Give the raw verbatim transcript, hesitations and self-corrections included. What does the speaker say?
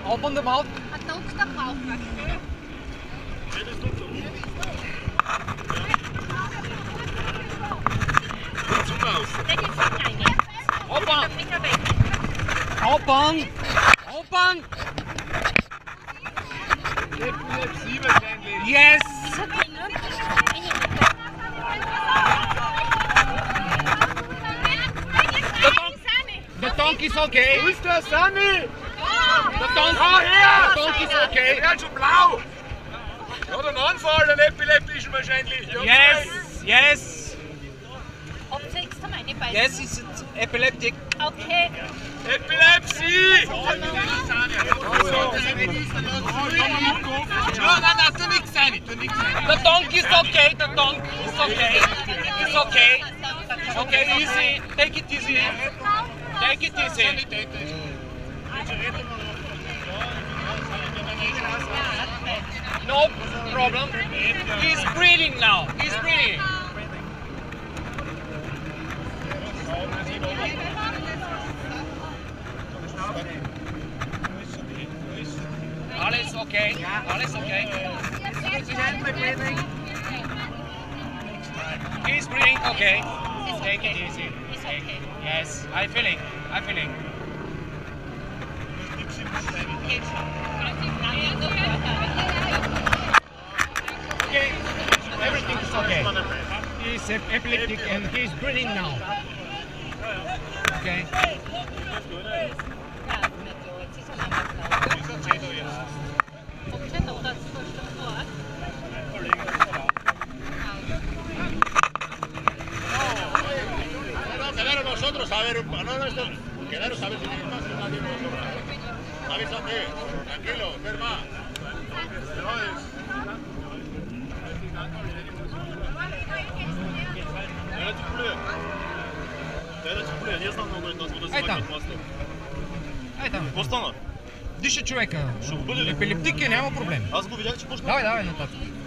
Open the mouth. А толкова малка. Open. Open. Open. Yes. The tongue is okay. Wo ist der Sunny? The tongue, Schau her! the tongue is okay. Der hat schon blau! Er hat einen Anfall, einen epileptischen wahrscheinlich. Ja, Yes, yes. Opzeigst du meine Beine? Yes, it's epileptic. Okay. Epilepsie! The tongue is okay. The tongue is okay. It's okay. Okay, easy. Take it easy. Take it easy. No problem. He's breathing now. He's breathing. Alles okay. Alles okay. He's breathing okay. Take it easy. Take it. Yes, I'm feeling. I'm feeling. Okay, everything is okay. He's epileptic and he's breathing now. Okay. Quedaros nosotros a ver, no, no, esto, quedaros a ver si tenéis más. Avísate, tranquilo, ver más. Ей там. Ей там. Какво стана? Диша човека. Ще го бъде ли? Епилептик е, няма проблем. Аз го видях, че почна. Давай, давай нататък.